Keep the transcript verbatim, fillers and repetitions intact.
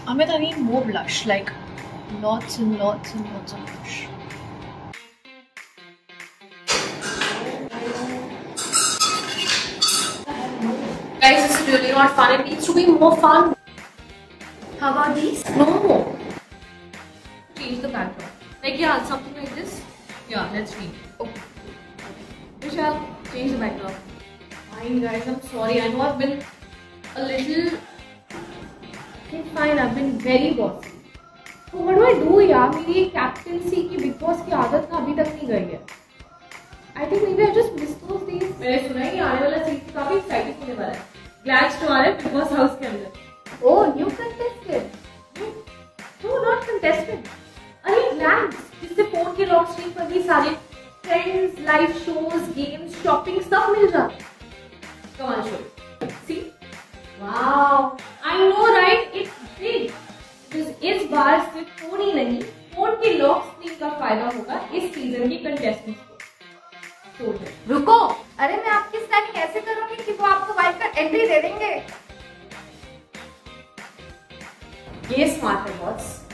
Amit, I need more blush, like lots and lots and lots of blush. Guys, this is really not fun. It needs to be more fun. How about these? No. Change the background. Like, yeah, something like this. Yeah, let's change. Okay. Vishal, change the background. Fine, guys. I'm sorry. I know I've been a little. Okay, fine. I've been very bossy. So what do I do, यार? मेरी captaincy की big boss की आदत ना अभी तक नहीं गई है. I think maybe I just missed those days. मैंने सुना है कि आने वाला सीजन काफी एक्साइटिंग होने वाला है. ग्लैड्स तो आ रहे हैं बिग बॉस हाउस के अंदर. Oh, new contestant. No, not contestant. अरे ग्लैड्स जिससे फोन के लॉक स्क्रीन पर भी सारे friends, live shows, games, shopping सब मिल जाते हैं. Come on, show. See? Wow. I know, right? It's big. Because इस बार सिर्फ फोन ही नहीं, फोन के लॉक स्क्रीन का फायदा होगा इस सीजन के कंटेस्टेंट्स को. रुको, अरे मैं आपकी स्टाइलिंग ऐसे करूंगी कि वो आपको वाइल्ड कार्ड एंट्री दे देंगे. ये स्मार्ट है बॉस.